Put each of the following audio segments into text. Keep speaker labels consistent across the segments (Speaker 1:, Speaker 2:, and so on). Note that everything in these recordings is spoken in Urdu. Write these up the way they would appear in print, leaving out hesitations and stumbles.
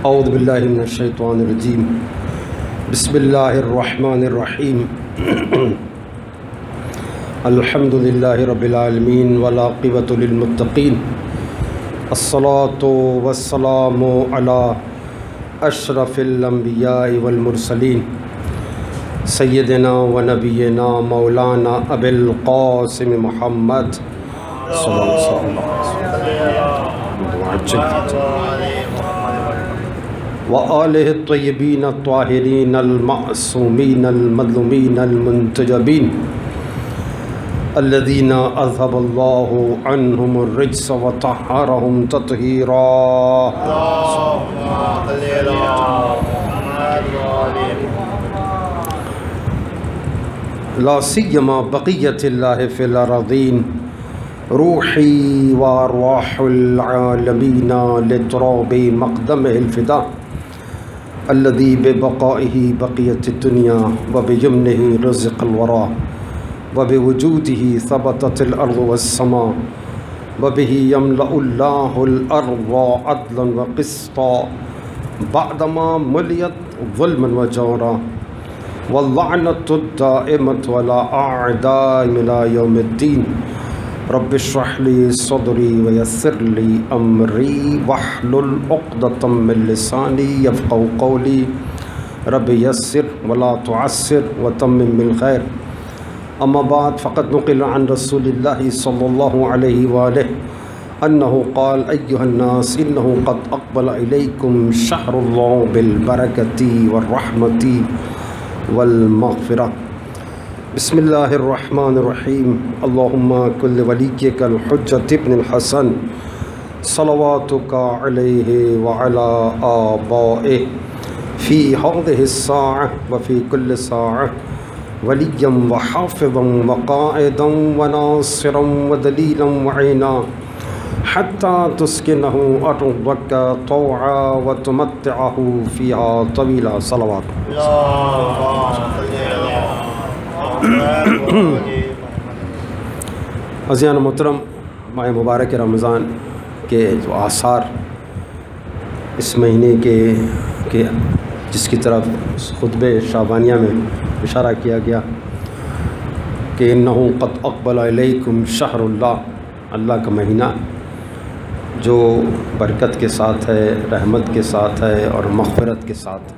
Speaker 1: اعوذ باللہ من الشیطان الرجیم بسم اللہ الرحمن الرحیم الحمد للہ رب العالمین والعاقبۃ للمتقین الصلاۃ والسلام علی اشرف الانبیاء والمرسلین سیدنا و نبینا مولانا ابی القاسم محمد صلی اللہ علیہ وسلم وآلہ الطیبین الطاہرین المعصومین المظلومین المنتجبین الذین اذهب اللہ عنہم الرجس وطہرہم تطہیرا لا سیما بقیت اللہ فی الارضین روحی وارواح العالمین لتراب مقدمہ الفدا الذي ببقائه بقيت الدنيا وبيمنه رزق الورى وبوجوده ثبتت الأرض والسماء وبه يملأ الله الأرض عدلا وقسطا بعدما مليت ظلما وجورا واللعنة الدائمة ولا أعداء إلى يوم الدين رب اشرح لي صدري ويسر لي امري واحلل عقدة من لساني يفقهوا قولي رب يسر ولا تعسر وتمم بالخير اما بعد فقد نقل عن رسول الله صلى الله عليه واله انه قال ايها الناس انه قد اقبل اليكم شهر الله بالبركة والرحمة والمغفرة بسم اللہ الرحمن الرحیم اللہم کل ولیک الحجۃ ابن الحسن صلواتک علیہ وعلی آبائہ فی هذه الساعة وفی کل ساعة ولیا وحافظا وقائدا وناصرا ودلیلا وعینا حتی تسکنہ ارضک طوعا وتمتعہ فیہا طویلا صلوات عزیزان محترم، ماہ مبارک رمضان کے جو آثار اس مہینے کے جس کی طرف خطبہ شعبانیہ میں اشارہ کیا گیا کہ انہو قد اقبل علیکم شہر اللہ کا مہینہ جو برکت کے ساتھ ہے، رحمت کے ساتھ ہے اور مغفرت کے ساتھ.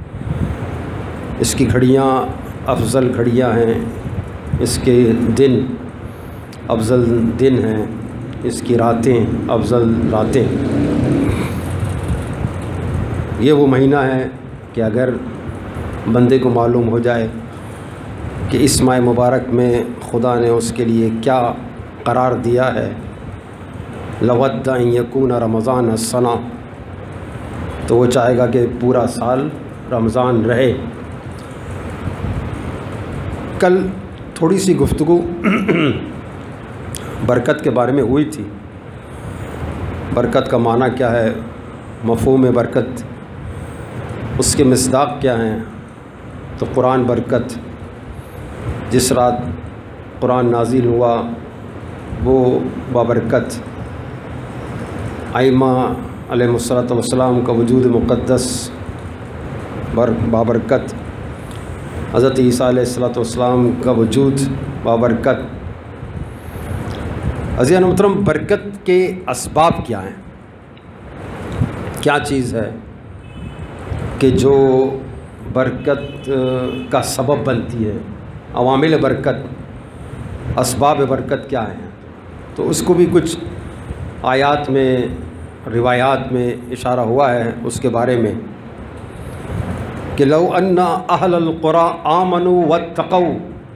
Speaker 1: اس کی گھڑیاں افضل گھڑیاں ہیں، اس کے دن افضل دن ہیں، اس کی راتیں افضل راتیں. یہ وہ مہینہ ہے کہ اگر بندے کو معلوم ہو جائے کہ اس ماہ مبارک میں خدا نے اس کے لیے کیا قرار دیا ہے، لود ان یکون رمضان السنہ، تو وہ چاہے گا کہ پورا سال رمضان رہے. کل تھوڑی سی گفتگو برکت کے بارے میں ہوئی تھی. برکت کا معنی کیا ہے، مفہوم برکت، اس کے مصداق کیا ہیں. تو قرآن برکت، جس رات قرآن نازل ہوا وہ بابرکت. ائمہ علیہ الصلوۃ والسلام کا وجود مقدس بابرکت. حضرت عیسیٰ علیہ السلام کا وجود بابرکت. عزیزان محترم، برکت کے اسباب کیا ہیں؟ کیا چیز ہے کہ جو برکت کا سبب بنتی ہے؟ عوامل برکت، اسباب برکت کیا ہیں؟ تو اس کو بھی کچھ آیات میں، روایات میں اشارہ ہوا ہے اس کے بارے میں کہ لو ان اہل القرى آمنوا واتقوا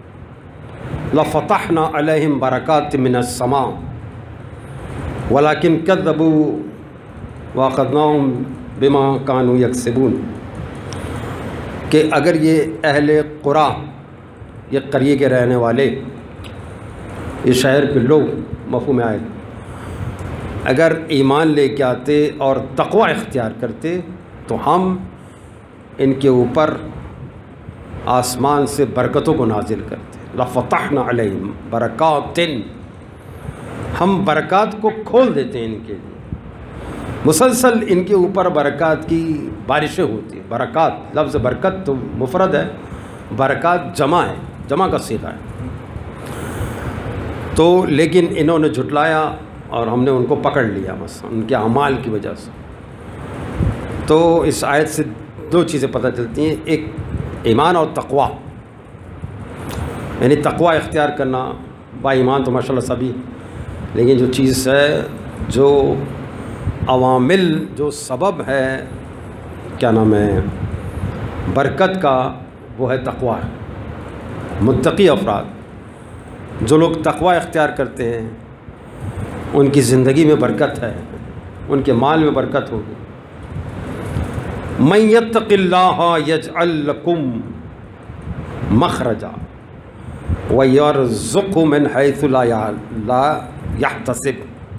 Speaker 1: لفتحنا علیہم برکات من السماء ولکن کذبوا واخذناہم بما كانوا یکسبون. کہ اگر یہ اہل قرى، یہ قریے کے رہنے والے، یہ شہر کے لوگ، مفہوم آئے، اگر ایمان لے کے آتے اور تقوی اختیار کرتے تو ہم ان کے اوپر آسمان سے برکتوں کو نازل کرتے. لفتحنا علیہم برکات، ہم برکات کو کھول دیتے ہیں ان کے لیے. مسلسل ان کے اوپر برکات کی بارشیں ہوتی ہیں. برکات، لفظ برکت تو مفرد ہے، برکات جمع ہے، جمع کا صیغہ ہے. تو لیکن انہوں نے جھٹلایا اور ہم نے ان کو پکڑ لیا مثلا ان کے اعمال کی وجہ سے. تو اس آیت سے دو چیزیں پتہ چلتی ہیں، ایک ایمان اور تقوی، یعنی تقوی اختیار کرنا. با ایمان تو ماشاءاللہ سبھی، لیکن جو چیز ہے، جو عوامل، جو سبب ہے کیا نام ہے برکت کا، وہ ہے تقوی. متقی افراد، جو لوگ تقوی اختیار کرتے ہیں، ان کی زندگی میں برکت ہے، ان کے مال میں برکت ہوگی. من یتق اللہ یجعل لکم مخرجا ویرزقہ من حیث لا یحتسب.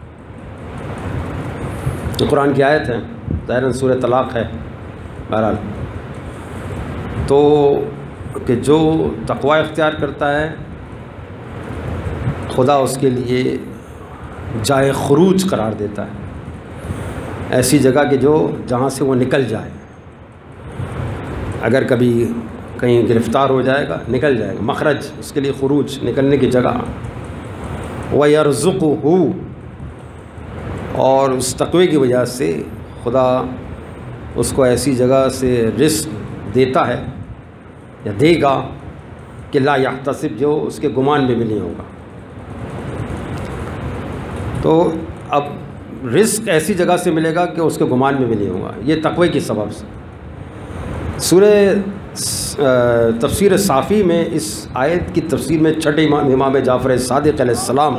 Speaker 1: یہ قرآن کی آیت ہے، ظاہراً سورہ طلاق ہے. بہرحال تو کہ جو تقوی اختیار کرتا ہے، خدا اس کے لیے جائے خروج قرار دیتا ہے، ایسی جگہ کہ جہاں سے وہ نکل جائے. اگر کبھی کہیں گرفتار ہو جائے گا، نکل جائے گا. مخرج، اس کے لیے خروج، نکلنے کی جگہ. وَيَرْزُقُهُ، اور اس تقوی کی وجہ سے خدا اس کو ایسی جگہ سے رزق دیتا ہے یا دے گا کہ لا یحتسب، جو اس کے گمان میں بھی نہیں ہوگا. تو اب رزق ایسی جگہ سے ملے گا کہ اس کے گمان میں بھی نہیں ہوگا، یہ تقوی کی سبب سے. سورہ تفسیر صافی میں اس آیت کی تفسیر میں چھٹے امام جعفر صادق علیہ السلام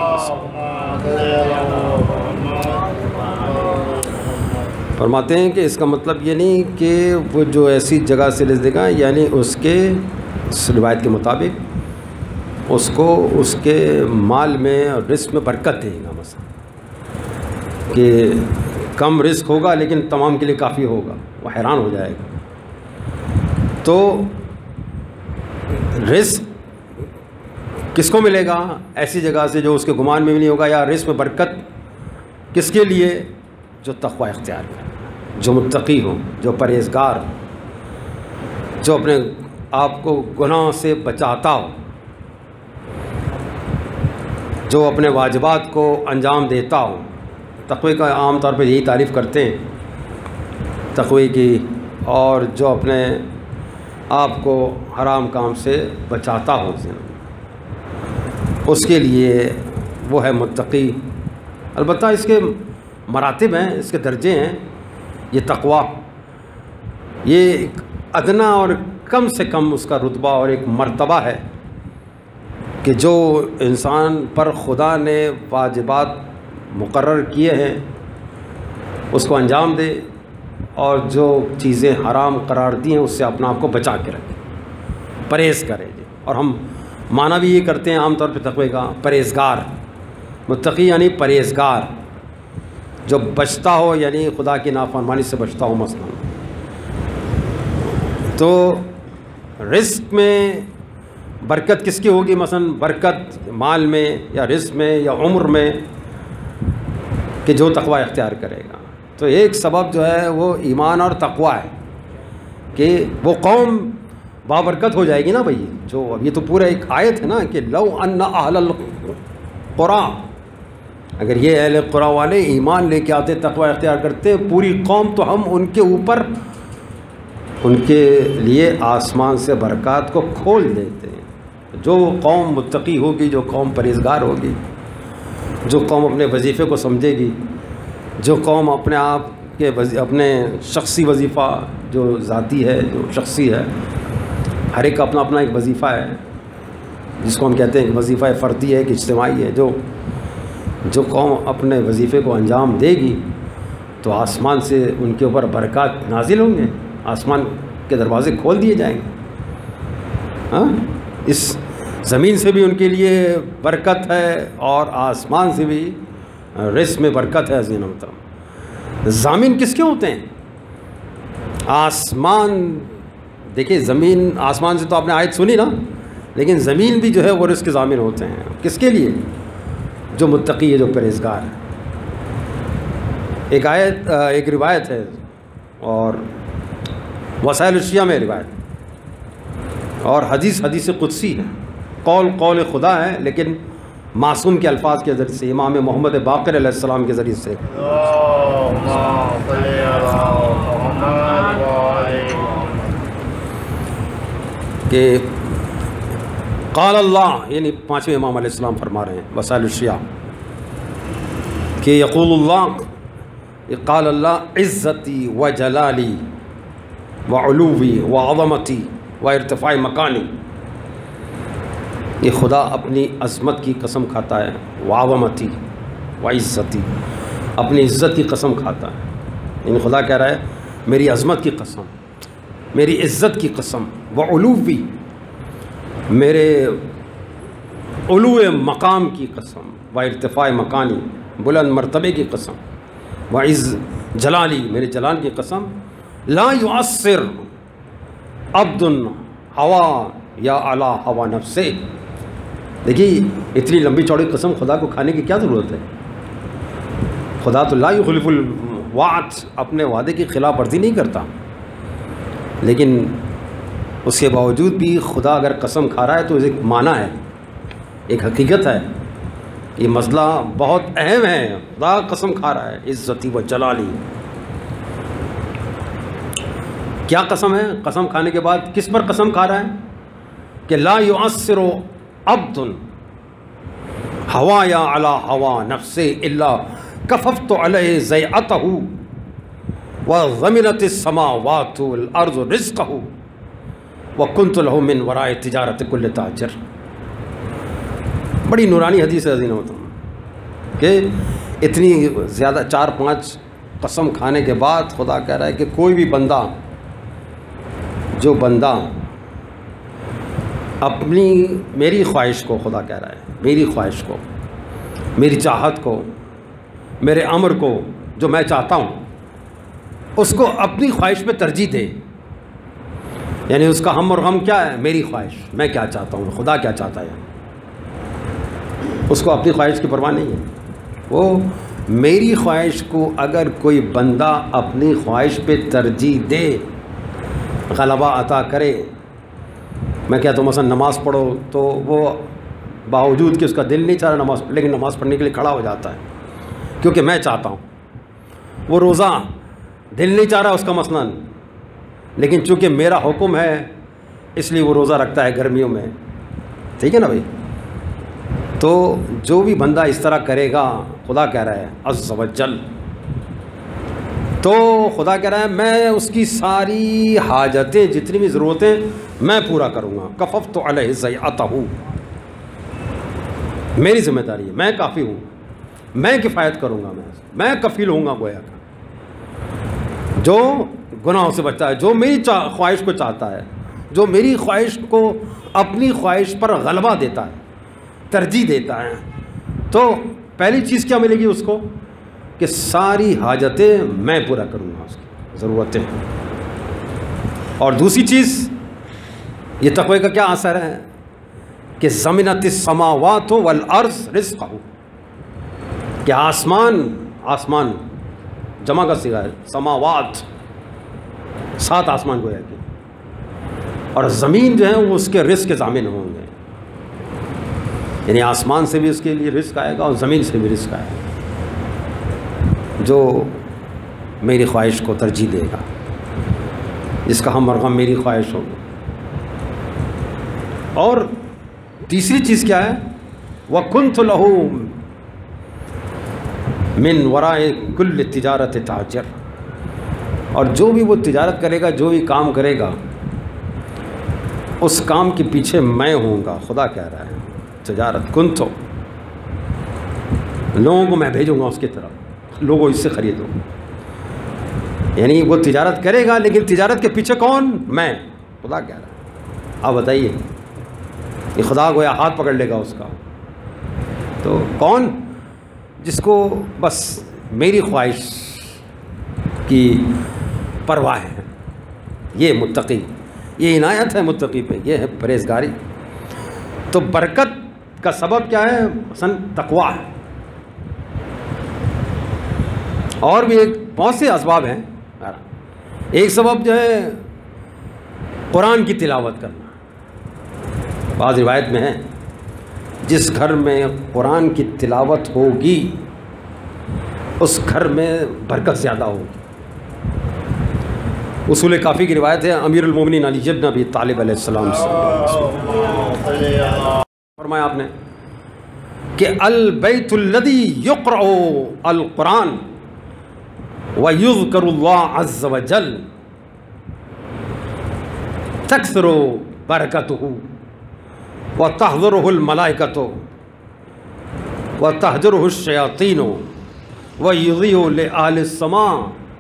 Speaker 1: فرماتے ہیں کہ اس کا مطلب یہ نہیں کہ وہ جو ایسی جگہ سے رزق دے گا، یعنی اس کے روایت کے مطابق اس کو اس کے مال میں اور رزق میں برکت دے گا. مثلا کہ کم رزق ہوگا لیکن تمام کے لیے کافی ہوگا، وہ حیران ہو جائے گا. تو رزق کس کو ملے گا؟ ایسی جگہ سے جو اس کے گمان میں بھی نہیں ہوگا. یا رزق میں برکت کس کے لیے؟ جو تقوی اختیار کرے، جو متقی ہو، جو پرہیزگار، جو اپنے آپ کو گناہ سے بچاتا ہو، جو اپنے واجبات کو انجام دیتا ہو. تقوی کا عام طور پہ یہی تعریف کرتے ہیں تقوی کی. اور جو اپنے آپ کو حرام کام سے بچاتا ہو، اس کے لیے وہ ہے متقی. البتہ اس کے مراتب ہیں، اس کے درجے ہیں. یہ تقوی، یہ ایک ادنا اور کم سے کم اس کا رتبہ اور ایک مرتبہ ہے کہ جو انسان پر خدا نے واجبات مقرر کیے ہیں اس کو انجام دے، اور جو چیزیں حرام قرار دی ہیں اس سے اپنا آپ کو بچا کے رکھے، پرہیز کرے. اور ہم معنی بھی یہ کرتے ہیں عام طور پہ تقوی کا، پرہیزگار. متقی یعنی پرہیزگار، جو بچتا ہو، یعنی خدا کی نافرمانی سے بچتا ہو. مثلا تو رزق میں برکت کس کی ہوگی؟ مثلا برکت مال میں یا رزق میں یا عمر میں، کہ جو تقوی اختیار کرے گا. تو ایک سبب جو ہے وہ ایمان اور تقوی ہے کہ وہ قوم بابرکت ہو جائے گی نا بھائی. جو اب یہ تو پورا ایک آیت ہے نا کہ لو ان اہل القرى، اگر یہ اہل قرآن والے ایمان لے کے آتے، تقوی اختیار کرتے، پوری قوم، تو ہم ان کے اوپر، ان کے لیے آسمان سے برکات کو کھول دیتے ہیں. جو قوم متقی ہوگی، جو قوم پرہیزگار ہوگی، جو قوم اپنے وظیفے کو سمجھے گی، جو قوم اپنے آپ کے اپنے شخصی وظیفہ جو ذاتی ہے، جو شخصی ہے، ہر ایک کا اپنا اپنا ایک وظیفہ ہے جس کو ہم کہتے ہیں کہ وظیفہ فردی ہے کہ اجتماعی ہے. جو قوم اپنے وظیفے کو انجام دے گی تو آسمان سے ان کے اوپر برکات نازل ہوں گے، آسمان کے دروازے کھول دیے جائیں گے. ہاں، اس زمین سے بھی ان کے لیے برکت ہے اور آسمان سے بھی رزق میں برکت ہے. عزیزان محترم، ضامن کس کے ہوتے ہیں؟ آسمان. دیکھیں زمین، آسمان سے تو آپ نے آیت سنی نا، لیکن زمین بھی جو ہے وہ رزق کے ضامن ہوتے ہیں. کس کے لیے؟ جو متقی ہے، جو پرہیزگار ہے. ایک روایت ہے اور وسائل الشیعہ میں روایت، اور حدیث قدسی ہے، قول خدا ہے، لیکن معصوم کے الفاظ کے ذریعے سے، امام محمد باقر علیہ السلام کے ذریعے سے، کہ قال اللہ، یعنی پانچویں امام علیہ السلام فرما رہے ہیں وسائل الشیعہ کہ یقول اللہ، قال اللہ عزتی و جلالی و علوی و عظمتی و ارتفاع مکانی، یہ خدا اپنی عظمت کی قسم کھاتا ہے، و عظمتی و عزتی، اپنی عزت کی قسم کھاتا ہے، یعنی خدا کہہ رہا ہے میری عظمت کی قسم، میری عزت کی قسم، و علوی، میرے علو مقام کی قسم، و ارتفاع مکانی، بلند مرتبے کی قسم، و عز جلالی، میرے جلال کی قسم، لا یؤثر عبد ہوا یا علی ہوا نفسے۔ دیکھیے اتنی لمبی چوڑی قسم خدا کو کھانے کی کیا ضرورت ہے؟ خدا تو لا یخلف الوعد، اپنے وعدے کی خلاف ورزی نہیں کرتا، لیکن اس کے باوجود بھی خدا اگر قسم کھا رہا ہے تو ایک معنی ہے، ایک حقیقت ہے، یہ مسئلہ بہت اہم ہے، خدا قسم کھا رہا ہے عزتی و جلالی۔ کیا قسم ہے؟ قسم کھانے کے بعد کس پر قسم کھا رہا ہے؟ کہ لا یؤثر عبد ہوا یا علی ہوا نفسہ الا کففت علیہ ضیعتہ وضمنت السماوات والارض رزقہ وکنت لہ من وراء تجارت کل تاجر۔ بڑی نورانی حدیث ہے عزیزان محترم، کہ اتنی زیادہ 4-5 قسم کھانے کے بعد خدا کہہ رہا ہے کہ کوئی بھی بندہ، جو بندہ اپنی میری خواہش کو، خدا کہہ رہا ہے میری خواہش کو، میری چاہت کو، میرے امر کو، جو میں چاہتا ہوں اس کو اپنی خواہش پہ ترجیح دے، یعنی اس کا ہم اور غم کیا ہے؟ میری خواہش، میں کیا چاہتا ہوں، خدا کیا چاہتا ہے، اس کو اپنی خواہش کی پرواہ نہیں ہے۔ وہ میری خواہش کو اگر کوئی بندہ اپنی خواہش پہ ترجیح دے، غلبہ عطا کرے، میں کہتا ہوں مثلا نماز پڑھو تو وہ باوجود کہ اس کا دل نہیں چاہ رہا نماز، لیکن نماز پڑھنے کے لیے کھڑا ہو جاتا ہے کیونکہ میں چاہتا ہوں۔ وہ روزہ دل نہیں چاہ رہا اس کا مثلا، لیکن چونکہ میرا حکم ہے اس لیے وہ روزہ رکھتا ہے گرمیوں میں، ٹھیک ہے نا بھائی؟ تو جو بھی بندہ اس طرح کرے گا، خدا کہہ رہا ہے عز و جل، تو خدا کہہ رہا ہے میں اس کی ساری حاجتیں، جتنی بھی ضرورتیں میں پورا کروں گا، کففت علیہ ضیعتہ، میری ذمہ داری ہے، میں کافی ہوں، میں کفایت کروں گا، میں کفیل ہوں گا گویا کا۔ جو گناہوں سے بچتا ہے، جو میری خواہش کو چاہتا ہے، جو میری خواہش کو اپنی خواہش پر غلبہ دیتا ہے، ترجیح دیتا ہے، تو پہلی چیز کیا ملے گی اس کو؟ کہ ساری حاجتیں میں پورا کروں گا، اس کی ضرورتیں۔ اور دوسری چیز، یہ تقوی کا کیا اثر ہے؟ کہ ضمنت السماوات والارض رزقہ، کہ آسمان جمع کا صیغہ ہے، سماوات 7 آسمان گویا کہ، اور زمین جو ہے وہ اس کے رزق کے ضامن ہوں گے، یعنی آسمان سے بھی اس کے لیے رزق آئے گا اور زمین سے بھی رزق آئے گا، جو میری خواہش کو ترجیح دے گا، جس کا ہم اور غم میری خواہش ہوگی۔ اور تیسری چیز کیا ہے؟ وَكُنْتُ لَهُ مِنْ وَرَاءِ كُلِّ تِجَارَةِ تَاجِرٌ، اور جو بھی وہ تجارت کرے گا، جو بھی کام کرے گا، اس کام کے پیچھے میں ہوں گا، خدا کہہ رہا ہے تجارت کنتو، لوگوں کو میں بھیجوں گا اس کی طرف، لوگوں اس سے خریدو، یعنی وہ تجارت کرے گا لیکن تجارت کے پیچھے کون؟ میں، خدا کہہ رہا ہے۔ آپ بتائیے، یہ خدا گویا ہاتھ پکڑ لے گا اس کا، تو کون؟ جس کو بس میری خواہش کی پرواہ ہے، یہ متقی، یہ عنایت ہے متقی پہ، یہ ہے پرہیزگاری۔ تو برکت کا سبب کیا ہے؟ مثلا تقویٰ ہے، اور بھی بہت سے اسباب ہیں. ایک سبب جو ہے قرآن کی تلاوت کرنا. بعض روایت میں ہے جس گھر میں قرآن کی تلاوت ہوگی اس گھر میں برکت زیادہ ہوگی. اصول کافی کی روایت ہے امیر المومنین علی بن ابی طالب علیہ السلام سے فرمایا آپ نے کہ البیت الذی یقرأ القرآن ویذکر اللہ عز وجل تکثر برکتہ وتحضرہ الملائکۃ وتہجرہ الشیاطین ویضیء لأہل السماء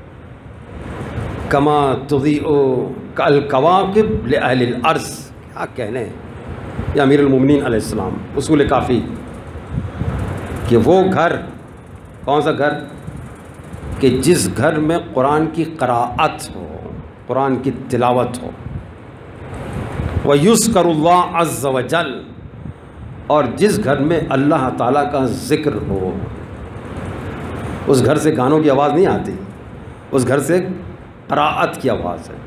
Speaker 1: کما تضیء الکواکب لأہل الارض. کیا کہنے ہیں یا امیر المومنین علیہ السلام. اصول کافی کہ وہ گھر کون سا گھر کہ جس گھر میں قرآن کی قراءت ہو, قرآن کی تلاوت ہو, وَيُذْكَرُ اللَّهُ عَزَّ وَجَلَّ, اور جس گھر میں اللہ تعالیٰ کا ذکر ہو. اس گھر سے گانوں کی آواز نہیں آتی, اس گھر سے قراءت کی آواز ہے,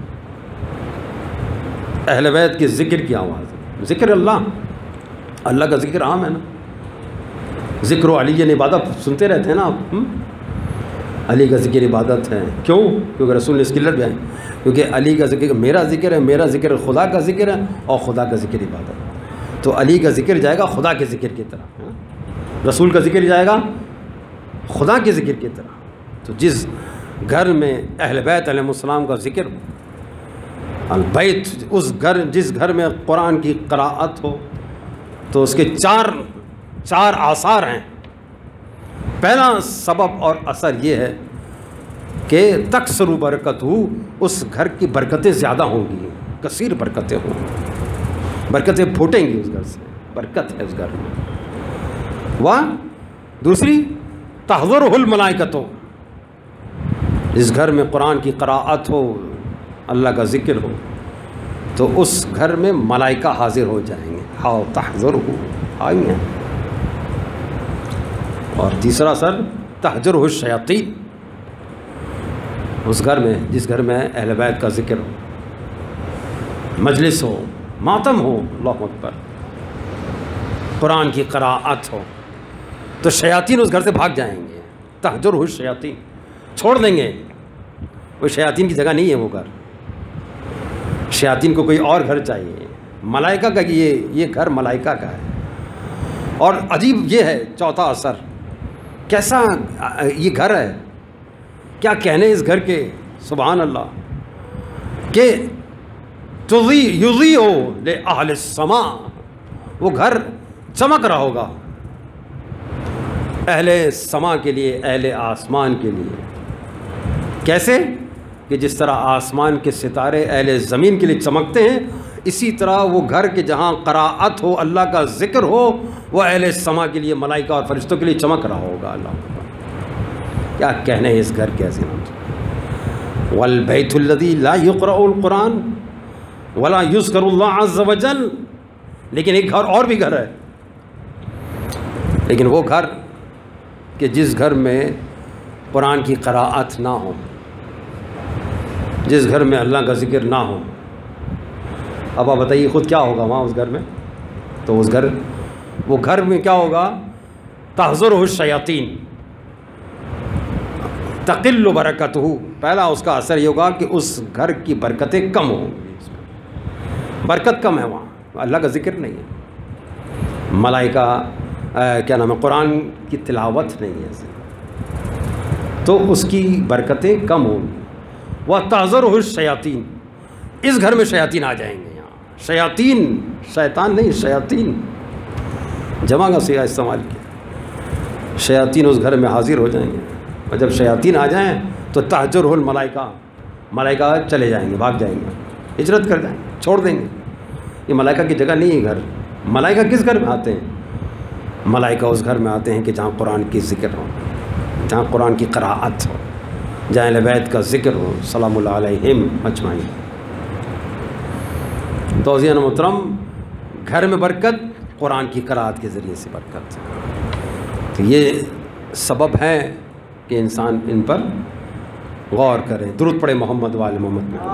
Speaker 1: اہل بیت کے ذکر کی آواز ہے. ذکر اللہ کا ذکر عام ہے نا. ذکر و علی عبادت سنتے رہتے ہیں نا آپ. علی کا ذکر عبادت ہے. کیوں؟ کیونکہ رسول نے اس کی لٹ بیان, کیونکہ علی کا ذکر میرا ذکر ہے, میرا ذکر خدا کا ذکر ہے, اور خدا کا ذکر عبادت. تو علی کا ذکر جائے گا خدا کے ذکر کی طرح, رسول کا ذکر جائے گا خدا کے ذکر کی طرح. تو جس گھر میں اہل بیت علیہ السلام کا ذکر ہو, البیت اس گھر جس گھر میں قرآن کی قراءت ہو, تو اس کے چار آثار ہیں. پہلا سبب اور اثر یہ ہے کہ تکثر برکت ہو, اس گھر کی برکتیں زیادہ ہوں گی, کثیر برکتیں ہوں گی, برکتیں پھوٹیں گی اس گھر سے, برکت ہے اس گھر میں. وہ دوسری تحضرہ الملائکۃ, اس گھر میں قرآن کی قراءت ہو, اللہ کا ذکر ہو, تو اس گھر میں ملائکہ حاضر ہو جائیں گے. ہاؤ تحضرہ, آئیں گے. اور تیسرا اثر تہجرہ الشیاطین, اس گھر میں جس گھر میں اہل بیت کا ذکر ہو, مجلس ہو, ماتم ہو, اللہ اکبر, قرآن کی قراءت ہو, تو شیاطین اس گھر سے بھاگ جائیں گے. تہجرہ الشیاطین, چھوڑ دیں گے. وہ شیاطین کی جگہ نہیں ہے وہ گھر, شیاطین کو کوئی اور گھر چاہیے. ملائکہ کا یہ گھر ملائکہ کا ہے. اور عجیب یہ ہے چوتھا اثر, کیسا یہ گھر ہے, کیا کہنے اس گھر کے, سبحان اللہ, کہ یضیء لأہل السماء, وہ گھر چمک رہا ہوگا اہل سما کے لیے, اہل آسمان کے لیے. کیسے کہ جس طرح آسمان کے ستارے اہل زمین کے لیے چمکتے ہیں, اسی طرح وہ گھر کے جہاں قراءت ہو, اللہ کا ذکر ہو, وہ اہل سما کے لیے, ملائکہ اور فرشتوں کے لیے چمک رہا ہوگا. اللہ کیا کہنے ہیں اس گھر کے عظیم. والبیت الذی لا یقرأ القرآن ولا یذکر اللہ عز وجل, لیکن ایک گھر اور بھی گھر ہے, لیکن وہ گھر کہ جس گھر میں قرآن کی قراءت نہ ہو, جس گھر میں اللہ کا ذکر نہ ہو. اب آپ بتائیے خود کیا ہوگا وہاں اس گھر میں. تو وہ گھر میں کیا ہوگا, تحضرہ الشیاطین, تقل برکتہ. پہلا اس کا اثر یہ ہوگا کہ اس گھر کی برکتیں کم ہوں گی, برکت کم ہے وہاں, اللہ کا ذکر نہیں ہے, ملائکہ کیا نام ہے, قرآن کی تلاوت نہیں ہے, تو اس کی برکتیں کم ہوں گی. وتحضرہ الشیاطین, اس گھر میں شیاطین آ جائیں گے. یہاں شیاطین, شیطان نہیں, شیاطین جمع کا صیغہ استعمال کیا. شیاطین اس گھر میں حاضر ہو جائیں گے, اور جب شیاطین آ جائیں تو تہجرہ الملائکہ, ملائکہ چلے جائیں گے, بھاگ جائیں گے, ہجرت کر جائیں گے, چھوڑ دیں گے. یہ ملائکہ کی جگہ نہیں ہے گھر. ملائکہ کس گھر میں آتے ہیں؟ ملائکہ اس گھر میں آتے ہیں کہ جہاں قرآن کی ذکر ہو, جہاں قرآن کی قراءت ہو, جہاں اہل بیت کا ذکر ہو, سلام اللہ علیہم اجمعین. تو عزیزان محترم, گھر میں برکت قرآن کی قراءت کے ذریعے سے برکت. تو یہ سبب ہیں کہ انسان ان پر غور کریں. درود پڑھے محمد وآل محمد میں.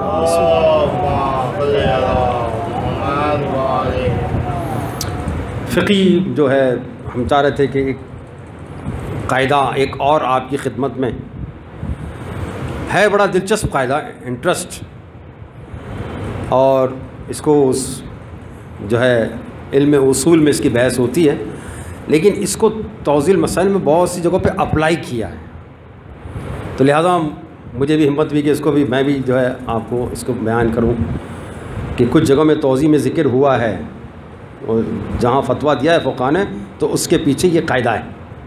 Speaker 1: فقی جو ہے ہم چاہ رہے تھے کہ ایک قاعدہ ایک اور آپ کی خدمت میں ہے، بڑا دلچسپ قاعدہ، انٹرسٹ، اور اس کو جو ہے علم اصول میں اس کی بحث ہوتی ہے، لیکن اس کو توضیح مسائل میں بہت سی جگہوں پہ اپلائی کیا ہے. تو لہٰذا مجھے بھی ہمت ہوئی کہ اس کو بھی میں بھی جو ہے آپ کو اس کو بیان کروں کہ کچھ جگہوں میں توضیح میں ذکر ہوا ہے اور جہاں فتویٰ دیا ہے فقہاء نے تو اس کے پیچھے یہ قاعدہ ہے.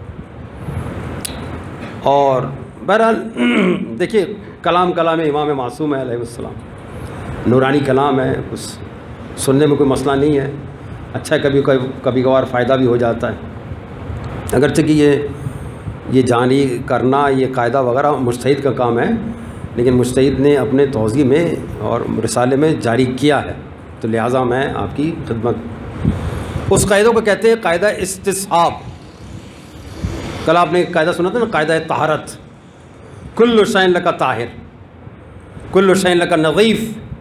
Speaker 1: اور بہرحال دیکھیے کلام امام معصوم ہے علیہ السلام، نورانی کلام ہے، کچھ سننے میں کوئی مسئلہ نہیں ہے، اچھا کبھی کبھار فائدہ بھی ہو جاتا ہے. اگرچہ کہ یہ جانی کرنا یہ قاعدہ وغیرہ مجتہد کا کام ہے، لیکن مجتہد نے اپنے توضیح میں اور رسالے میں جاری کیا ہے، تو لہٰذا میں آپ کی خدمت. اس قاعدے کو کہتے ہیں قاعدہ استصحاب. کل آپ نے ایک قاعدہ سنا تھا نا، قاعدہ طہارت. کل شیء لک طاہر، کل شیء لک نظیف،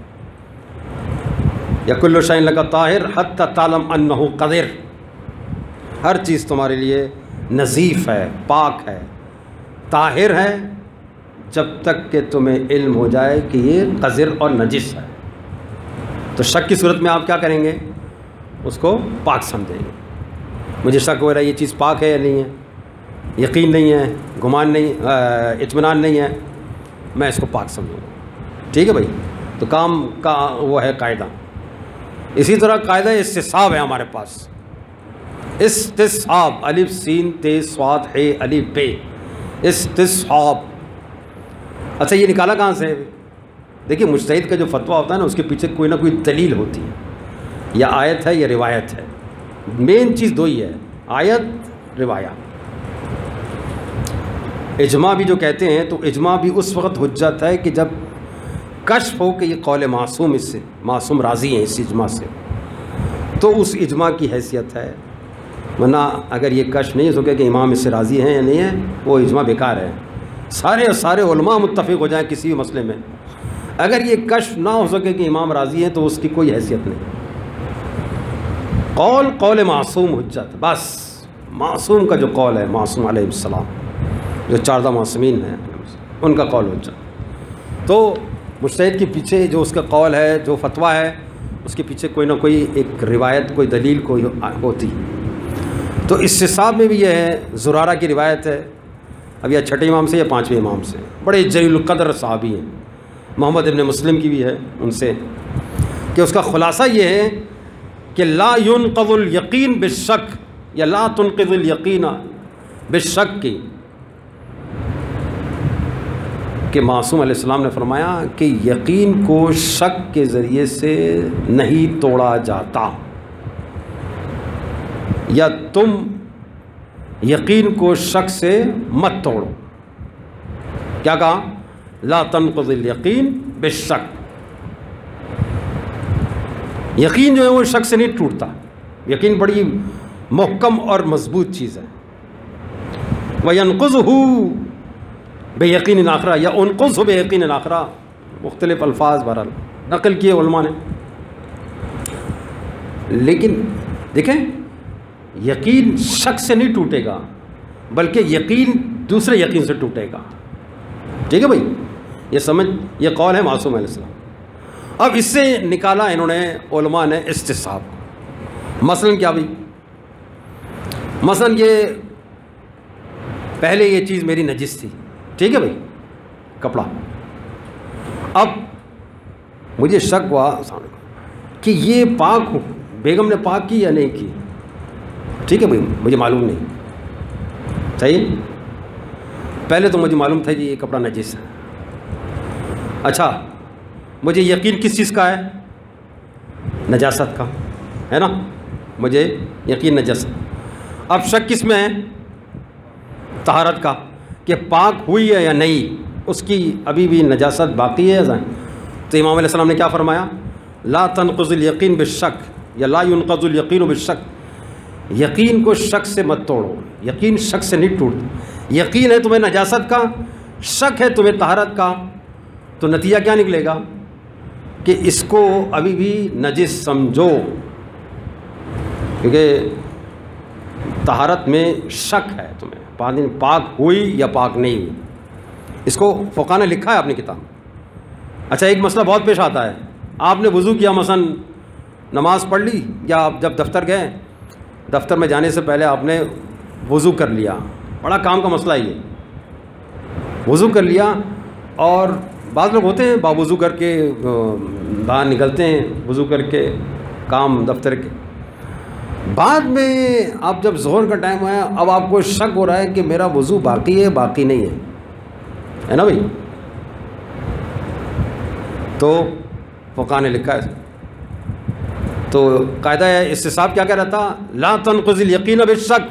Speaker 1: یا کل شیء لک طاہر حتی تعلم انہ قذر. ہر چیز تمہارے لیے نظیف ہے، پاک ہے، طاہر ہے، جب تک کہ تمہیں علم ہو جائے کہ یہ قذر اور نجس ہے. تو شک کی صورت میں آپ کیا کریں گے؟ اس کو پاک سمجھیں گے. مجھے شک ہو رہا ہے یہ چیز پاک ہے یا نہیں ہے، یقین نہیں ہے، گمان نہیں، اطمینان نہیں ہے، میں اس کو پاک سمجھوں گا. ٹھیک ہے بھائی، تو کام کا وہ ہے قاعدہ. اسی طرح قاعدہ استصحاب ہے ہمارے پاس. استصحاب، الف سین تے صاد ہے الف بے، استصحاب. اچھا یہ نکالا کہاں سے؟ دیکھیے مجتہد کا جو فتویٰ ہوتا ہے نا اس کے پیچھے کوئی نہ کوئی دلیل ہوتی ہے، یا آیت ہے یا روایت ہے. مین چیز دو ہی ہے، آیت روایت. اجماع بھی جو کہتے ہیں تو اجماع بھی اس وقت حجت ہے کہ جب کشف ہو کہ یہ قول معصوم، اس سے معصوم راضی ہیں اس اجماع سے، تو اس اجماع کی حیثیت ہے. ورنہ اگر یہ کشف نہیں ہو سکے کہ امام اس سے راضی ہیں یا نہیں ہے، وہ اجماع بیکار ہے. سارے علماء متفق ہو جائیں کسی بھی مسئلے میں، اگر یہ کشف نہ ہو سکے کہ امام راضی ہیں تو اس کی کوئی حیثیت نہیں. قول معصوم حجت، بس معصوم کا جو قول ہے، معصوم علیہ السلام جو 14 معصومین ہیں ان کا قول حجت. تو مجتہد کے پیچھے جو اس کا قول ہے، جو فتویٰ ہے، اس کے پیچھے کوئی نہ کوئی ایک روایت، کوئی دلیل کوئی ہوتی. تو استصحاب میں بھی یہ ہے، زرارہ کی روایت ہے، اب یا چھٹے امام سے یا 5ویں امام سے، بڑے جلیل القدر صحابی ہیں، محمد ابن مسلم کی بھی ہے ان سے، کہ اس کا خلاصہ یہ ہے کہ لا ينقض الیقین بالشک، یا لا تنقض الیقین بالشک کی، کہ معصوم علیہ السلام نے فرمایا کہ یقین کو شک کے ذریعے سے نہیں توڑا جاتا، یا تم یقین کو شک سے مت توڑو. کیا کہا؟ لا تنقض الیقین بالشک. یقین جو ہے وہ شک سے نہیں ٹوٹتا، یقین بڑی محکم اور مضبوط چیز ہے. وَيَنْقُضُهُ بِيَقِينٍ آخرہ، یا اُنْقُضُهُ بِيَقِينٍ آخرہ، مختلف الفاظ بہرحال نقل کیے علماء نے. لیکن دیکھیں یقین شک سے نہیں ٹوٹے گا، بلکہ یقین دوسرے یقین سے ٹوٹے گا. ٹھیک ہے بھائی، یہ سمجھ، یہ قول ہے معصوم علیہ السلام. اب اس سے نکالا انہوں نے علماء نے استصحاب. مثلا کیا بھائی؟ مثلا یہ پہلے یہ چیز میری نجس تھی، ٹھیک ہے بھائی، کپڑا. اب مجھے شک ہوا کہ یہ پاک ہو، بیگم نے پاک کی یا نہیں کی. ٹھیک ہے بھائی، مجھے معلوم نہیں. صحیح، پہلے تو مجھے معلوم تھا کہ یہ کپڑا نجس ہے. اچھا مجھے یقین کس چیز کا ہے؟ نجاست کا ہے نا، مجھے یقین نجاست. اب شک کس میں ہے؟ طہارت کا، کہ پاک ہوئی ہے یا نہیں، اس کی ابھی بھی نجاست باقی ہے. تو امام علیہ السلام نے کیا فرمایا؟ لا تنقض الیقین بالشک، یا لا ينقض الیقین بالشک. یقین کو شک سے مت توڑو، یقین شک سے نہیں ٹوٹتا. یقین ہے تمہیں نجاست کا، شک ہے تمہیں طہارت کا، تو نتیجہ کیا نکلے گا کہ اس کو ابھی بھی نجس سمجھو، کیونکہ طہارت میں شک ہے تمہیں، پانی پاک ہوئی یا پاک نہیں ہوئی، اس کو فقہاء نے لکھا ہے اپنی کتاب۔ اچھا، ایک مسئلہ بہت پیش آتا ہے، آپ نے وضو کیا، مثلا نماز پڑھ لی، یا آپ جب دفتر گئے، دفتر میں جانے سے پہلے آپ نے وضو کر لیا، بڑا کام کا مسئلہ یہ، وضو کر لیا، اور بعض لوگ ہوتے ہیں باوضو کر کے باہر نکلتے ہیں، وضو کر کے کام دفتر کے، بعد میں آپ جب ظہر کا ٹائم آیا، اب آپ کو شک ہو رہا ہے کہ میرا وضو باقی ہے باقی نہیں ہے نا بھائی؟ تو فقہاء نے لکھا ہے، تو قاعدہ ہے استصحاب کیا کہہ رہا تھا، لا تنقض الیقین بالشک،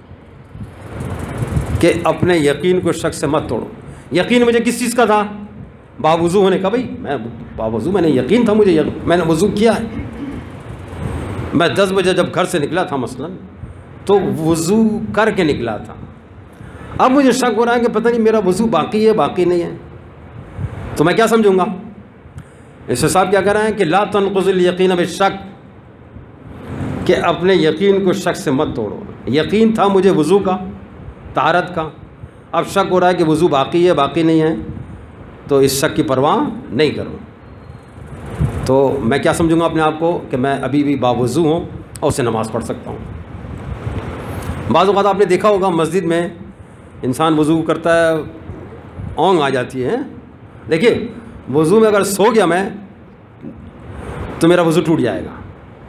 Speaker 1: کہ اپنے یقین کو شک سے مت توڑو۔ یقین مجھے کس چیز کا تھا؟ باوضو ہونے کا، بھائی میں باوضو، میں نے یقین تھا، مجھے میں نے وضو کیا ہے، میں 10 بجے جب گھر سے نکلا تھا مثلا، تو وضو کر کے نکلا تھا، اب مجھے شک ہو رہا ہے کہ پتہ نہیں میرا وضو باقی ہے باقی نہیں ہے، تو میں کیا سمجھوں گا؟ اس حساب کیا کہہ رہے ہیں کہ لا تنقض الیقین بالشک، کہ اپنے یقین کو شک سے مت توڑو۔ یقین تھا مجھے وضو کا، طہارت کا، اب شک ہو رہا ہے کہ وضو باقی ہے باقی نہیں ہے، تو اس شک کی پرواہ نہیں کرو، تو میں کیا سمجھوں گا اپنے آپ کو کہ میں ابھی بھی باوضو ہوں اور اسے نماز پڑھ سکتا ہوں۔ بعض اوقات آپ نے دیکھا ہوگا مسجد میں انسان وضو کرتا ہے، اونگ آ جاتی ہے، دیکھیے وضو میں اگر سو گیا میں تو میرا وضو ٹوٹ جائے گا،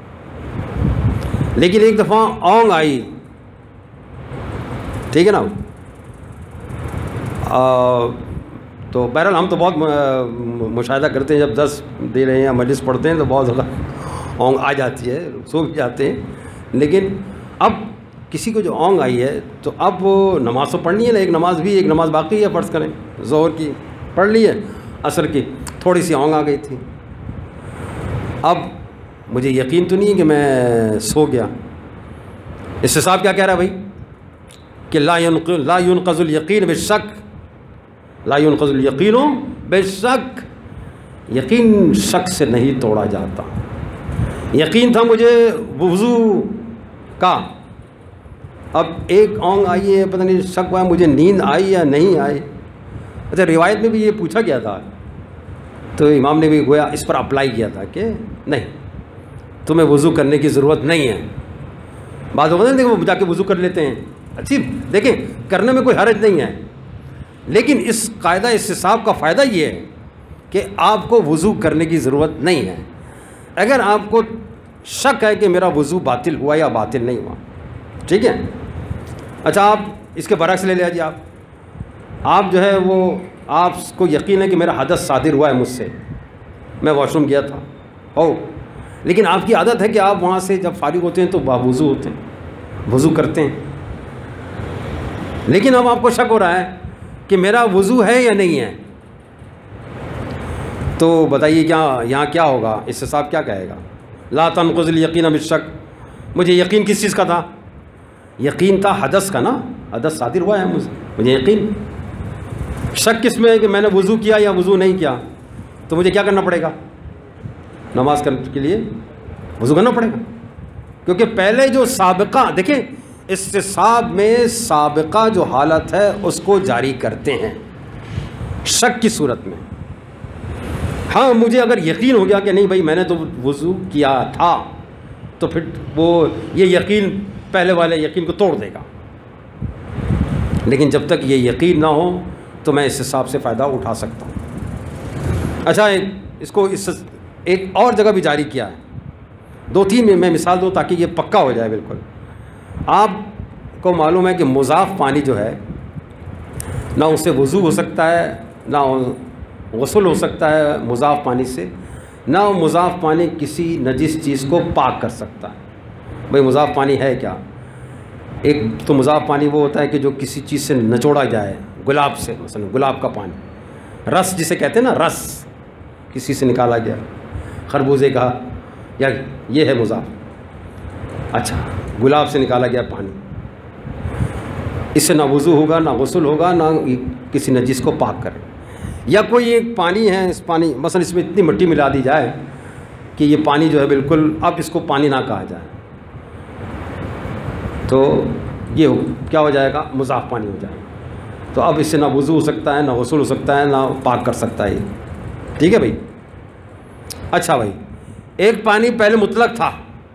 Speaker 1: لیکن ایک دفعہ اونگ آئی، ٹھیک ہے نا، تو بہرحال ہم تو بہت مشاہدہ کرتے ہیں، جب 10 دے رہے ہیں یا مجلس پڑھتے ہیں تو بہت زیادہ اونگ آ جاتی ہے، سو بھی جاتے ہیں، لیکن اب کسی کو جو اونگ آئی ہے تو اب نماز تو پڑھنی ہے نا، ایک نماز باقی ہے، فرض کریں ظہر کی پڑھ لی ہے، عصر کی تھوڑی سی اونگ آ گئی تھی، اب مجھے یقین تو نہیں ہے کہ میں سو گیا، اس سے صاحب کیا کہہ رہا ہے بھائی کہ لا ينقض الیقین بالشک، لا ينقض الیقین بالشک، یقین شک سے نہیں توڑا جاتا۔ یقین تھا مجھے وضو کا، اب ایک اونگ آئی ہے، پتہ نہیں شک ہوا مجھے نیند آئی یا نہیں آئی۔ اچھا، روایت میں بھی یہ پوچھا گیا تھا تو امام نے بھی گویا اس پر اپلائی کیا تھا کہ نہیں، تمہیں وضو کرنے کی ضرورت نہیں ہے۔ بعض لوگ ہیں وہ جا کے وضو کر لیتے ہیں، اچھی دیکھیں کرنے میں کوئی حرج نہیں ہے، لیکن اس قاعدہ استصحاب کا فائدہ یہ ہے کہ آپ کو وضو کرنے کی ضرورت نہیں ہے۔ اگر آپ کو شک ہے کہ میرا وضو باطل ہوا یا باطل نہیں ہوا، ٹھیک ہے، اچھا آپ اس کے برعکس لے لیا جی، آپ جو ہے وہ آپ کو یقین ہے کہ میرا حدث صادر ہوا ہے مجھ سے، میں واش روم گیا تھا ہو، لیکن آپ کی عادت ہے کہ آپ وہاں سے جب فارغ ہوتے ہیں تو باوضو ہوتے ہیں، وضو کرتے ہیں، لیکن اب آپ کو شک ہو رہا ہے کہ میرا وضو ہے یا نہیں ہے، تو بتائیے کیا یہاں کیا ہوگا؟ اس سے صاحب کیا کہے گا؟ لا تنقض الیقین بالشک، مجھے یقین کس چیز کا تھا؟ یقین تھا حدث کا نا، حدث صادر ہوا ہے مجھے یقین، شک کس میں ہے کہ میں نے وضو کیا یا وضو نہیں کیا، تو مجھے کیا کرنا پڑے گا؟ نماز کرنے کے لیے وضو کرنا پڑے گا، کیونکہ پہلے جو سابقہ، دیکھیں استصحاب میں سابقہ جو حالت ہے اس کو جاری کرتے ہیں شک کی صورت میں۔ ہاں مجھے اگر یقین ہو گیا کہ نہیں بھائی میں نے تو وضو کیا تھا، تو پھر وہ یہ یقین پہلے والے یقین کو توڑ دے گا، لیکن جب تک یہ یقین نہ ہو تو میں اس حساب سے فائدہ اٹھا سکتا ہوں۔ اچھا، اس کو ایک اور جگہ بھی جاری کیا ہے، 2-3 میں مثال دوں تاکہ یہ پکا ہو جائے بالکل۔ آپ کو معلوم ہے کہ مضاف پانی جو ہے نہ اس سے وضو ہو سکتا ہے، نہ غسل ہو سکتا ہے مضاف پانی سے، نہ مضاف پانی کسی نجس چیز کو پاک کر سکتا ہے۔ بھئی مضاف پانی ہے کیا؟ ایک تو مضاف پانی وہ ہوتا ہے کہ جو کسی چیز سے نچوڑا جائے، گلاب سے، مثلا گلاب کا پانی، رس جسے کہتے ہیں نا، رس کسی سے نکالا گیا، خربوزے کا، یا یہ ہے مضاف، اچھا گلاب سے نکالا گیا پانی، اس سے نہ وضو ہوگا، نہ غسل ہوگا، نہ کسی نجس کو پاک کرے. یا کوئی ایک پانی ہے، اس پانی مثلا اس میں اتنی مٹی ملا دی جائے کہ یہ پانی جو ہے بالکل اب اس کو پانی نہ کہا جائے، تو یہ کیا ہو جائے گا؟ مضاف پانی ہو جائے گا. تو اب اس سے نہ وضو ہو سکتا ہے، نہ غسل ہو سکتا ہے، نہ پاک کر سکتا ہے. ٹھیک ہے بھائی. اچھا بھائی، ایک پانی پہلے مطلق تھا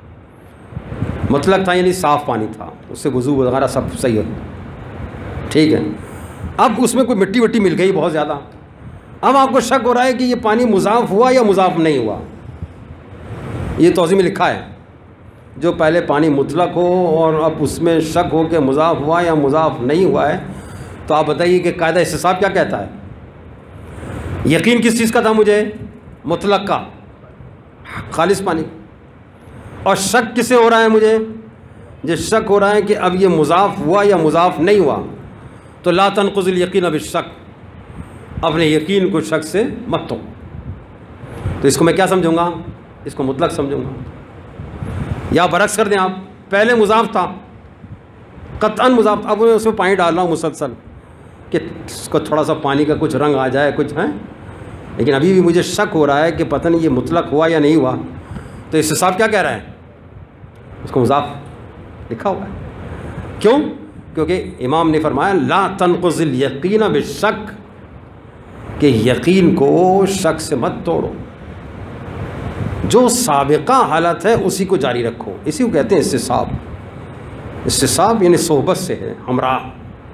Speaker 1: یعنی صاف پانی تھا، اس سے وضو وغیرہ سب صحیح ہے. ٹھیک ہے. اب اس میں کوئی مٹی وٹی مل گئی بہت زیادہ، اب آپ کو شک ہو رہا ہے کہ یہ پانی مضاف ہوا یا مضاف نہیں ہوا. یہ توضیح میں لکھا ہے، جو پہلے پانی مطلق ہو اور اب اس میں شک ہو کہ مضاف ہوا یا مضاف نہیں ہوا ہے، تو آپ بتائیے کہ قاعدہ استصحاب کیا کہتا ہے؟ یقین کس چیز کا تھا مجھے؟ مطلق کا، خالص پانی. اور شک کسے ہو رہا ہے مجھے؟ جو شک ہو رہا ہے کہ اب یہ مضاف ہوا یا مضاف نہیں ہوا. تو لا تنقض الیقین بالشک، اپنے یقین کو شک سے مت تو. تو اس کو میں کیا سمجھوں گا؟ اس کو مطلق سمجھوں گا. یا برعکس کر دیں آپ، پہلے مضاف تھا، قطعاً مضاف، اب میں اس میں پانی ڈال رہا ہوں مسلسل کہ اس کو تھوڑا سا پانی کا کچھ رنگ آ جائے کچھ ہے، لیکن ابھی بھی مجھے شک ہو رہا ہے کہ پتہ نہیں یہ مطلق ہوا یا نہیں ہوا. تو استصحاب کیا کہہ رہا ہے؟ اس کو مضاف لکھا ہوا ہے. کیوں؟ کیونکہ امام نے فرمایا لا تنقض الیقین بالشک، کہ یقین کو شک سے مت توڑو، جو سابقہ حالت ہے اسی کو جاری رکھو. اسی کو کہتے ہیں استصحاب. استصحاب یعنی صحبت سے ہے، ہمراہ.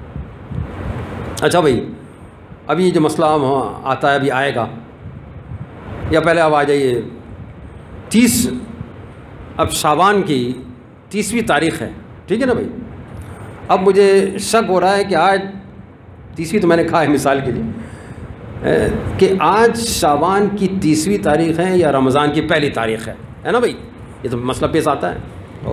Speaker 1: اچھا بھائی، ابھی جو مسئلہ آتا ہے ابھی آئے گا، یا پہلے اب آ جائیے 30، اب شعبان کی 30ویں تاریخ ہے. ٹھیک ہے نا بھائی. اب مجھے شک ہو رہا ہے کہ آج 30ویں تو میں نے کہا ہے مثال کے لیے، کہ آج شعبان کی 30ویں تاریخ ہے یا رمضان کی پہلی تاریخ ہے نا بھائی. یہ تو مسئلہ پیش آتا ہے.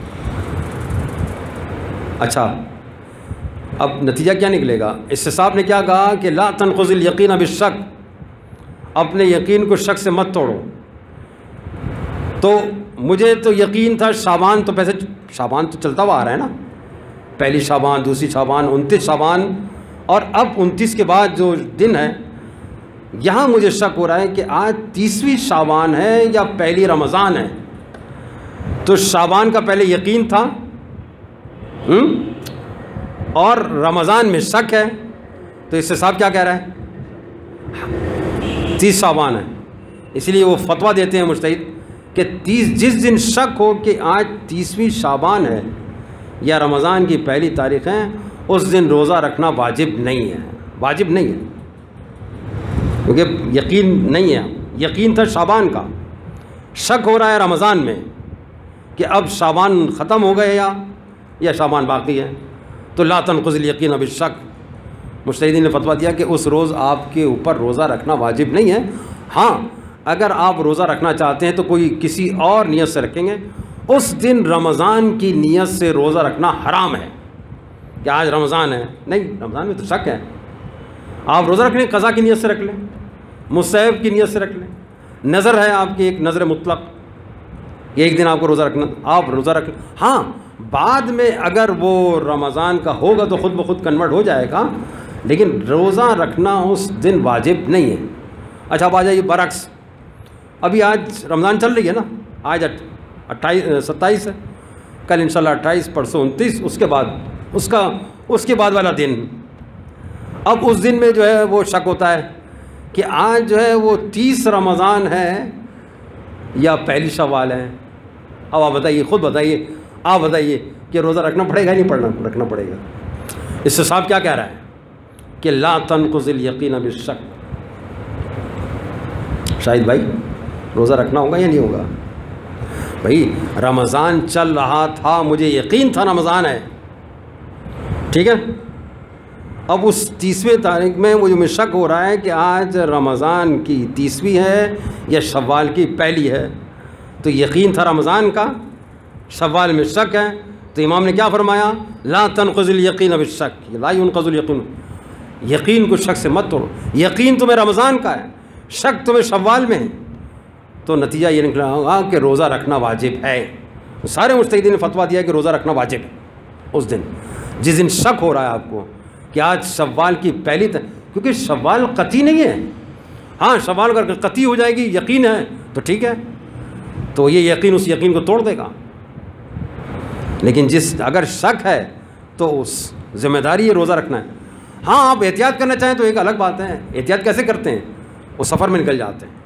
Speaker 1: اچھا، اب نتیجہ کیا نکلے گا؟ استصحاب نے کیا کہا کہ لا تنقض الیقین بالشک، اپنے یقین کو شک سے مت توڑو. تو مجھے تو یقین تھا شعبان، تو پیسے شعبان تو چلتا ہوا آ رہا ہے نا، پہلی شعبان، دوسری شعبان، 29 شعبان، اور اب 29 کے بعد جو دن ہے، یہاں مجھے شک ہو رہا ہے کہ آج 30ویں شعبان ہے یا پہلی رمضان ہے. تو شعبان کا پہلے یقین تھا اور رمضان میں شک ہے، تو اس سے صاحب کیا کہہ رہا ہے؟ 30 شعبان ہے. اس لیے وہ فتویٰ دیتے ہیں مجتہد کہ جس دن شک ہو کہ آج 30ویں شعبان ہے یا رمضان کی پہلی تاریخ ہے، اس دن روزہ رکھنا واجب نہیں ہے. واجب نہیں ہے، کیونکہ یقین نہیں ہے. یقین تھا شعبان کا، شک ہو رہا ہے رمضان میں کہ اب شعبان ختم ہو گئے یا شعبان باقی ہے. تو لا تنقض الیقین بالشک، مجتہدین نے فتویٰ دیا کہ اس روز آپ کے اوپر روزہ رکھنا واجب نہیں ہے. ہاں، اگر آپ روزہ رکھنا چاہتے ہیں تو کوئی کسی اور نیت سے رکھیں گے. اس دن رمضان کی نیت سے روزہ رکھنا حرام ہے کہ آج رمضان ہے. نہیں، رمضان میں تو شک ہے. آپ روزہ رکھ لیں، قضا کی نیت سے رکھ لیں، مستحب کی نیت سے رکھ لیں. نظر ہے آپ کی ایک نظر مطلق، ایک دن آپ کو روزہ رکھنا، آپ روزہ رکھ لیں. ہاں، بعد میں اگر وہ رمضان کا ہوگا تو خود بخود کنورٹ ہو جائے گا، لیکن روزہ رکھنا اس دن واجب نہیں ہے. اچھا، اب آ جائیے برعکس. ابھی آج رمضان چل رہی ہے نا، آج 27 ہے، کل انشاءاللہ 28، پرسوں 29، اس کے بعد والا دن. اب اس دن میں جو ہے وہ شک ہوتا ہے کہ آج جو ہے وہ 30 رمضان ہے یا پہلی شوال ہے. اب آپ بتائیے، خود بتائیے، آپ بتائیے کہ روزہ رکھنا پڑے گا یا نہیں رکھنا پڑے گا؟ اس سے صاحب کیا کہہ رہا ہے کہ لا تنقض الیقین بالشک. شاہد بھائی، روزہ رکھنا ہوگا یا نہیں ہوگا؟ بھائی رمضان چل رہا تھا، مجھے یقین تھا رمضان ہے، ٹھیک ہے. اب اس 30ویں تاریخ میں مجھے شک ہو رہا ہے کہ آج رمضان کی 30ویں ہے یا شوال کی پہلی ہے. تو یقین تھا رمضان کا، شوال میں شک ہے. تو امام نے کیا فرمایا؟ لا تنقض الیقین بالشک، لا ينقض الیقین. یقین کو شک سے مت توڑو. یقین تمہیں رمضان کا ہے، شک تمہیں شوال میں ہے، تو نتیجہ یہ نکلا ہوگا کہ روزہ رکھنا واجب ہے. سارے مجتہدین نے فتویٰ دیا کہ روزہ رکھنا واجب ہے اس دن. جس دن شک ہو رہا ہے آپ کو کہ آج شوال کی پہلی کیونکہ شوال قطعی نہیں ہے. ہاں شوال اگر قطعی ہو جائے گی، یقین ہے تو ٹھیک ہے، تو یہ یقین اس یقین کو توڑ دے گا. لیکن اگر شک ہے تو اس ذمہ داری یہ روزہ رکھنا ہے. ہاں آپ احتیاط کرنا چاہیں تو ایک الگ بات ہے. احتیاط کیسے کرتے ہیں؟ وہ سفر میں نکل جاتے ہیں.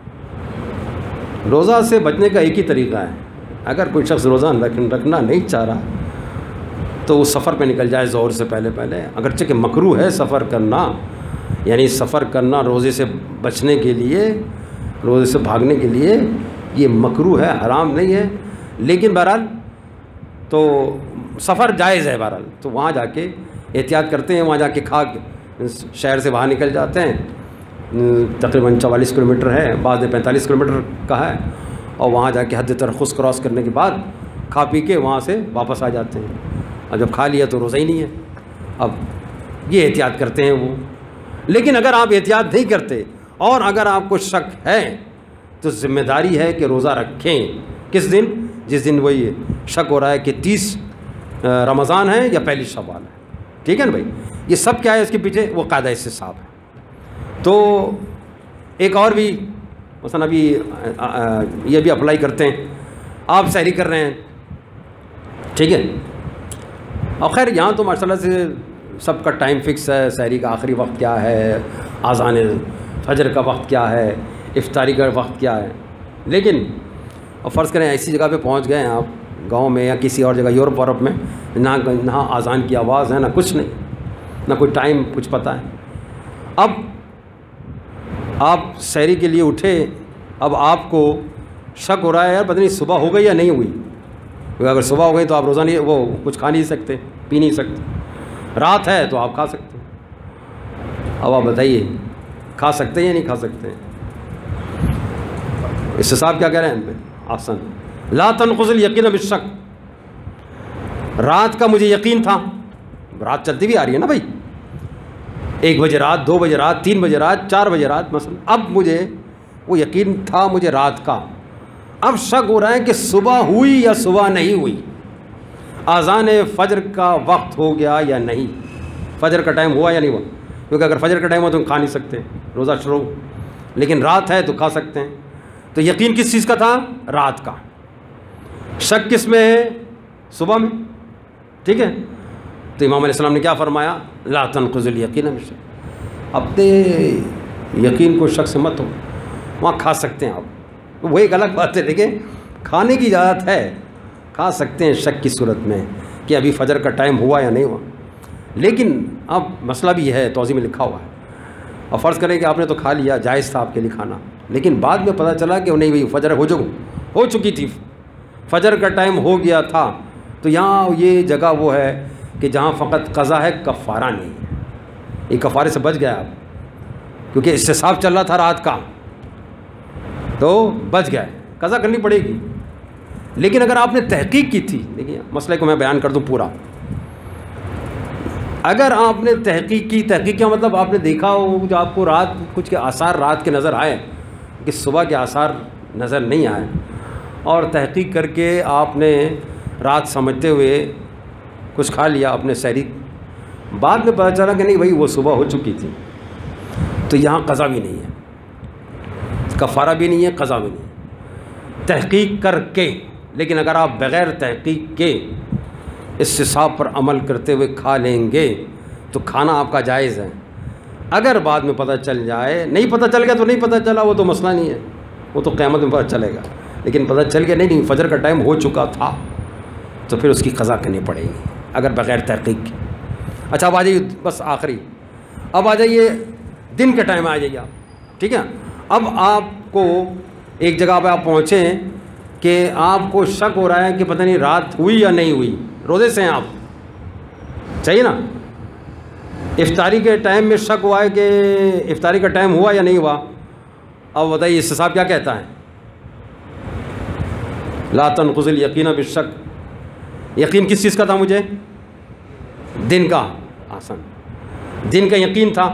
Speaker 1: روزہ سے بچنے کا ایک ہی طریقہ ہے، اگر کوئی شخص روزہ رکھنا نہیں چاہ رہا تو وہ سفر پہ نکل جائے ظہر سے پہلے. اگرچہ کہ مکروہ ہے سفر کرنا، یعنی سفر کرنا روزے سے بچنے کے لیے، روزے سے بھاگنے کے لیے یہ مکروہ ہے، حرام نہیں ہے. لیکن بہرحال تو سفر جائز ہے بہرحال. تو وہاں جا کے احتیاط کرتے ہیں، وہاں جا کے کھا شہر سے باہر نکل جاتے ہیں. تقریباً 44 کلومیٹر ہے، بعض نے 45 کلومیٹر کا ہے، اور وہاں جا کے حد ترخص کراس کرنے کے بعد کھا پی کے وہاں سے واپس آ جاتے ہیں. اور جب کھا لیا تو روزہ ہی نہیں ہے. اب یہ احتیاط کرتے ہیں وہ. لیکن اگر آپ احتیاط نہیں کرتے اور اگر آپ کو شک ہے تو ذمہ داری ہے کہ روزہ رکھیں. کس دن؟ جس دن وہی شک ہو رہا ہے کہ 30 رمضان ہے یا پہلی شوال ہے. ٹھیک ہے نا بھائی؟ یہ سب کیا ہے اس کے پیچھے؟ وہ قاعدہ استصحاب ہے. تو ایک اور بھی مثلا ابھی یہ بھی اپلائی کرتے ہیں. آپ سحری کر رہے ہیں، ٹھیک ہے، اور خیر یہاں تو ماشاء اللہ سے سب کا ٹائم فکس ہے. سحری کا آخری وقت کیا ہے، اذان فجر کا وقت کیا ہے، افطاری کا وقت کیا ہے. لیکن اور فرض کریں ایسی جگہ پہ پہنچ گئے ہیں آپ، گاؤں میں یا کسی اور جگہ یورپ وورپ میں، نہ اذان کی آواز ہے نہ کچھ نہیں، نہ کوئی ٹائم کچھ پتہ ہے. اب آپ سحری کے لیے اٹھے، اب آپ کو شک ہو رہا ہے یار پتہ نہیں صبح ہو گئی یا نہیں ہوئی. کیونکہ اگر صبح ہو گئی تو آپ روزہ نہیں، وہ کچھ کھا نہیں سکتے، پی نہیں سکتے. رات ہے تو آپ کھا سکتے ہیں. اب آپ بتائیے کھا سکتے ہیں یا نہیں کھا سکتے ہیں؟ اس حساب کیا کہہ رہے ہیں ہم پہ؟ آسان لا تنقض الیقین بالشک. رات کا مجھے یقین تھا، رات چلتی بھی آ رہی ہے نا بھائی، 1 بجے رات، 2 بجے رات، 3 بجے رات، 4 بجے رات مثلا. اب مجھے وہ یقین تھا مجھے رات کا، اب شک ہو رہا ہے کہ صبح ہوئی یا صبح نہیں ہوئی، اذان فجر کا وقت ہو گیا یا نہیں، فجر کا ٹائم ہوا یا نہیں ہوا. کیونکہ اگر فجر کا ٹائم ہو تو کھا نہیں سکتے، روزہ شروع. لیکن رات ہے تو کھا سکتے ہیں. تو یقین کس چیز کا تھا؟ رات کا. شک کس میں ہے؟ صبح میں. ٹھیک ہے. تو امام علیہ السلام نے کیا فرمایا؟ لا تنقض الیقین بالشک. اپنے یقین کو شک سے مت ہو، وہاں کھا سکتے ہیں آپ. وہ ایک الگ بات ہے، دیکھیں کھانے کی اجازت ہے، کھا سکتے ہیں شک کی صورت میں کہ ابھی فجر کا ٹائم ہوا یا نہیں ہوا. لیکن اب مسئلہ بھی ہے، توضیح میں لکھا ہوا ہے. اور فرض کریں کہ آپ نے تو کھا لیا، جائز تھا آپ کے لیے کھانا، لیکن بعد میں پتہ چلا کہ نہیں بھائی فجر ہو چکی تھی، فجر کا ٹائم ہو گیا تھا. تو یہاں یہ جگہ وہ ہے کہ جہاں فقط قضا ہے، کفارہ نہیں ہے. یہ کفارے سے بچ گیا آپ، کیونکہ استصحاب چل رہا تھا رات کا تو بچ گئے، قضا کرنی پڑے گی. لیکن اگر آپ نے تحقیق کی تھی، دیکھیے مسئلے کو میں بیان کر دوں پورا. اگر آپ نے تحقیق کیا مطلب آپ نے دیکھا ہو جو آپ کو رات کچھ کے آثار رات کے نظر آئے کہ صبح کے آثار نظر نہیں آئے، اور تحقیق کر کے آپ نے رات سمجھتے ہوئے کچھ کھا لیا اپنے سحری، بعد میں پتہ چلا کہ نہیں بھائی وہ صبح ہو چکی تھی، تو یہاں قضا بھی نہیں ہے، کفارہ بھی نہیں ہے، قضا بھی نہیں ہے. تحقیق کر کے. لیکن اگر آپ بغیر تحقیق کے استصحاب پر عمل کرتے ہوئے کھا لیں گے تو کھانا آپ کا جائز ہے. اگر بعد میں پتہ چل جائے، نہیں پتہ چل گیا تو نہیں پتہ چلا، وہ تو مسئلہ نہیں ہے، وہ تو قیامت میں پتہ چلے گا. لیکن پتہ چل گیا نہیں فجر کا ٹائم ہو چکا تھا، تو پھر اس کی قضا کرنی پڑے گی اگر بغیر تحقیق کی. اچھا اب آ جائیے بس آخری، اب آ جائیے دن کے ٹائم آ جائیے آپ. ٹھیک ہے. اب آپ کو ایک جگہ پہ آپ پہنچے کہ آپ کو شک ہو رہا ہے کہ پتہ نہیں رات ہوئی یا نہیں ہوئی، روزے سے ہیں آپ، صحیح نا. افطاری کے ٹائم میں شک ہوا ہے کہ افطاری کا ٹائم ہوا یا نہیں ہوا. اب بتائیے استصحاب کیا کہتا ہے؟ لا تنقض الیقین بالشک. یقین کس چیز کا تھا مجھے؟ دن کا. آسان، دن کا یقین تھا.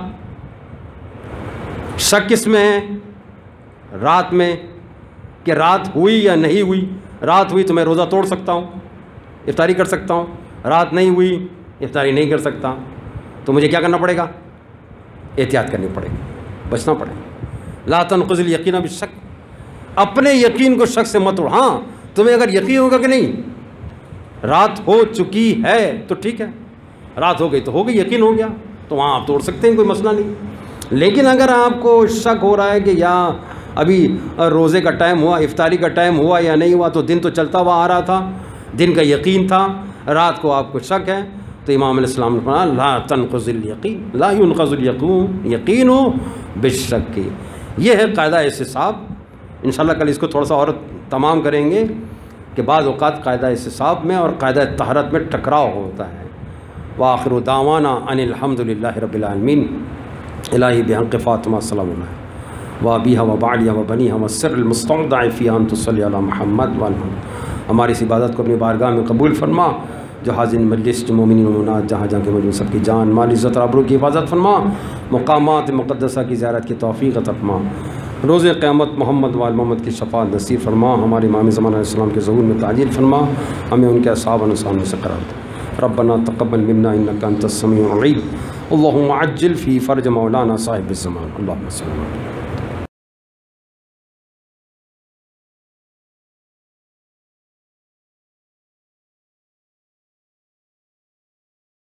Speaker 1: شک کس میں ہے؟ رات میں، کہ رات ہوئی یا نہیں ہوئی. رات ہوئی تو میں روزہ توڑ سکتا ہوں، افطاری کر سکتا ہوں. رات نہیں ہوئی افطاری نہیں کر سکتا تو مجھے کیا کرنا پڑے گا؟ احتیاط کرنی پڑے گی، بچنا پڑے گا۔ لا تنقض الیقین بالشک، اپنے یقین کو شک سے مت اڑ۔ ہاں تمہیں اگر یقین ہوگا کہ نہیں رات ہو چکی ہے تو ٹھیک ہے، رات ہو گئی تو ہو گئی، یقین ہو گیا تو وہاں آپ توڑ سکتے ہیں، کوئی مسئلہ نہیں۔ لیکن اگر آپ کو شک ہو رہا ہے کہ یا ابھی روزے کا ٹائم ہوا، افطاری کا ٹائم ہوا یا نہیں ہوا، تو دن تو چلتا ہوا آ رہا تھا، دن کا یقین تھا، رات کو آپ کو شک ہے، تو امام علیہ السلام نے فرمایا لا تنقض الیقین، لا ينقض یقین بالشک۔ یہ ہے قاعدہ استصحاب۔ انشاءاللہ کل اس کو تھوڑا سا اور تمام کریں گے کہ بعض اوقات قاعدہ استصحاب میں اور قاعدہ طہارت میں ٹکراؤ ہوتا ہے۔ وآخر دعوانا ان الحمد للہ رب العالمین۔ الہی بحق فاطمہ السلام علیہ وابیہا وبعلیہا وبنیہا والسر المستودع فیہا ان تصلی علی محمد والمحمد۔ ہماری اس عبادت کو اپنی بارگاہ میں قبول فرما، جو حاضرین مجلس، جو مومنین و مومنات جہاں جہاں کے موجود سب کی جان مال عزت اور آبرو کی حفاظت فرما، مقامات مقدسہ کی زیارت کی توفیق عطا فرما، روز قیامت محمد وآل محمد کی شفاعت نصیب فرما، ہمارے امام زمان علیہ السلام کے ظہور میں تعجیل فرما، ہمیں ان کے اصحاب و انصار میں سے قرار دے۔ ربنا تقبل منا انك انت السميع العليم، اللهم عجل في فرج مولانا صاحب الزمان، اللهم صل على